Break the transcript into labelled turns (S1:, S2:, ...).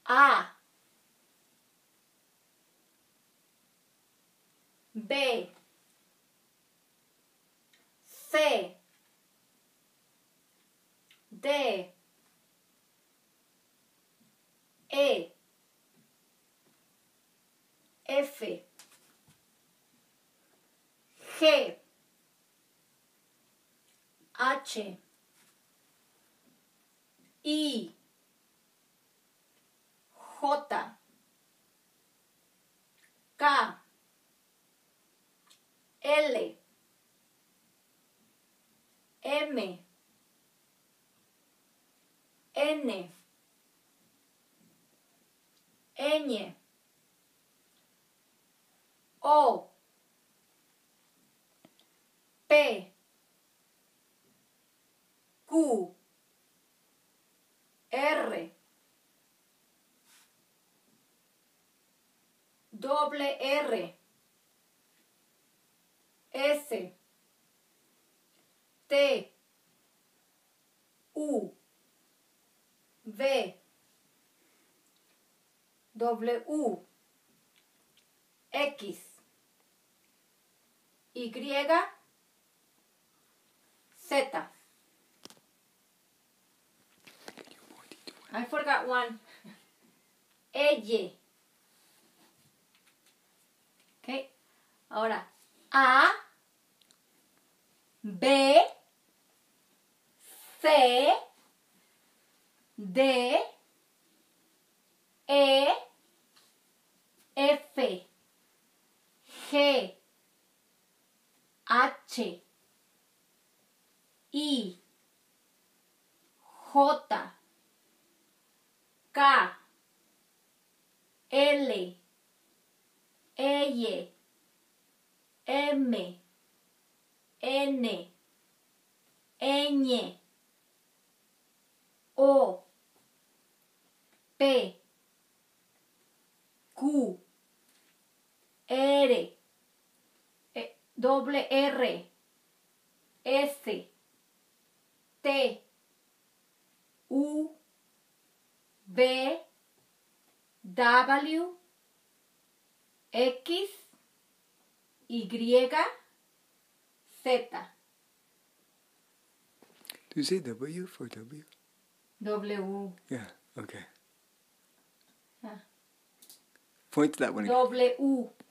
S1: A, B, C, D, E, F, G, H, I, J, K, L, M, N, Ñ, O, P, Q, R, doble R, S, T, U, V, W, X, Y, Z. I forgot one. Y. Okay. Ahora, A, B, C, D, E, F, G, H, I, J, K, L, E, M, N, Ñ, O, P, Q, R, doble R, S, T, U, V, W, X, Y, Z.
S2: Do you say W for W?
S1: W.
S2: Yeah, okay.
S1: Yeah.
S2: Point to that one again.
S1: W.